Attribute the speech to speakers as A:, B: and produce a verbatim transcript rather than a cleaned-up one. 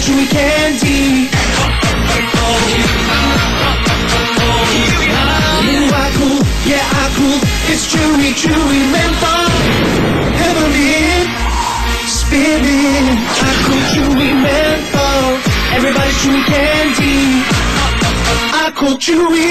A: chewy candy. Ooh, I cool, yeah I cool. It's chewy, chewy menthol. Heavenly, spinning. I cool, chewy menthol. Everybody's chewy candy. I cool, chewy